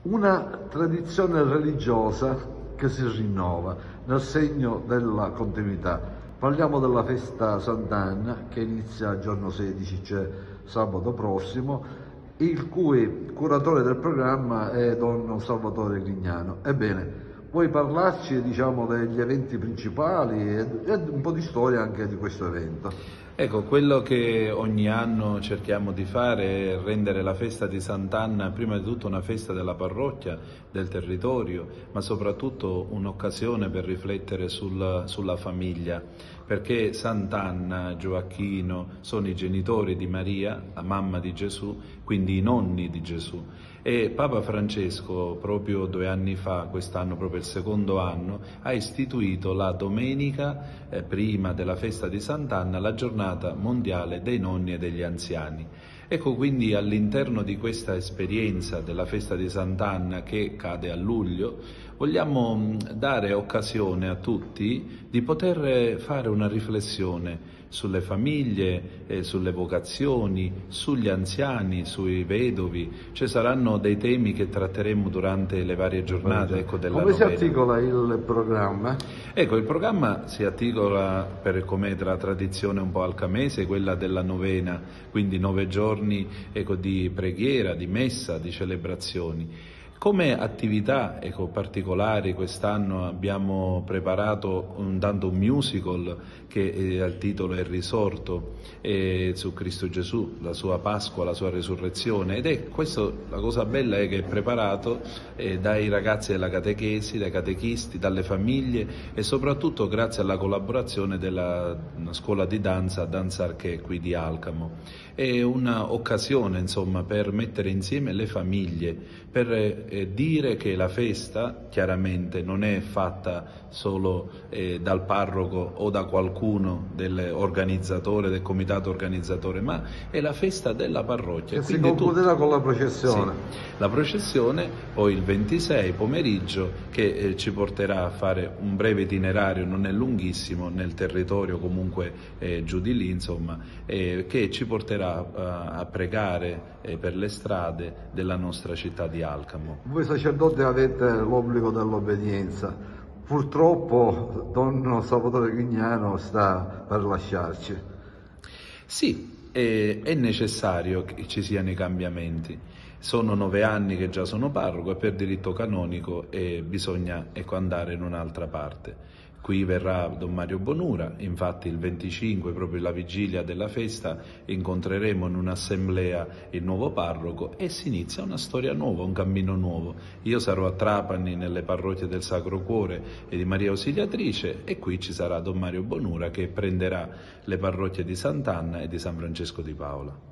Una tradizione religiosa che si rinnova nel segno della continuità. Parliamo della festa Sant'Anna che inizia il giorno 16, cioè sabato prossimo, il cui curatore del programma è Don Salvatore Grignano. Ebbene, vuoi parlarci, diciamo, degli eventi principali e un po' di storia anche di questo evento? Ecco, quello che ogni anno cerchiamo di fare è rendere la festa di Sant'Anna prima di tutto una festa della parrocchia, del territorio, ma soprattutto un'occasione per riflettere sulla famiglia, perché Sant'Anna, Gioacchino sono i genitori di Maria, la mamma di Gesù, quindi i nonni di Gesù. E Papa Francesco, proprio 2 anni fa, quest'anno proprio il secondo anno, ha istituito la domenica prima della festa di Sant'Anna la giornata mondiale dei nonni e degli anziani. Ecco, quindi all'interno di questa esperienza della festa di Sant'Anna che cade a luglio, vogliamo dare occasione a tutti di poter fare una riflessione sulle famiglie, sulle vocazioni, sugli anziani, sui vedovi. Ci saranno dei temi che tratteremo durante le varie giornate, ecco, della Come si novena. articola il programma? Ecco, il programma si articola come la tradizione un po' alcamese, quella della novena, quindi 9 giorni, ecco, di preghiera, di messa, di celebrazioni. Come attività, ecco, particolari quest'anno abbiamo preparato dando un musical che il titolo è Risorto su Cristo Gesù, la sua Pasqua, la sua resurrezione, ed è questo, la cosa bella è che è preparato dai ragazzi della catechesi, dai catechisti, dalle famiglie e soprattutto grazie alla collaborazione della scuola di danza Danzarché qui di Alcamo. È un'occasione, insomma, per mettere insieme le famiglie, per dire che la festa chiaramente non è fatta solo dal parroco o da qualcuno dell'organizzatore, del comitato organizzatore, ma è la festa della parrocchia. Che si concluderà con la processione. Sì, la processione poi il 26 pomeriggio che ci porterà a fare un breve itinerario, non è lunghissimo, nel territorio comunque giù di lì, insomma, che ci porterà a pregare per le strade della nostra città di Alcamo. Voi sacerdoti avete l'obbligo dell'obbedienza. Purtroppo Don Salvatore Grignano sta per lasciarci. Sì, è necessario che ci siano i cambiamenti. Sono 9 anni che già sono parroco e per diritto canonico bisogna andare in un'altra parte. Qui verrà Don Mario Bonura, infatti il 25, proprio la vigilia della festa, incontreremo in un'assemblea il nuovo parroco e si inizia una storia nuova, un cammino nuovo. Io sarò a Trapani nelle parrocchie del Sacro Cuore e di Maria Ausiliatrice e qui ci sarà Don Mario Bonura che prenderà le parrocchie di Sant'Anna e di San Francesco di Paola.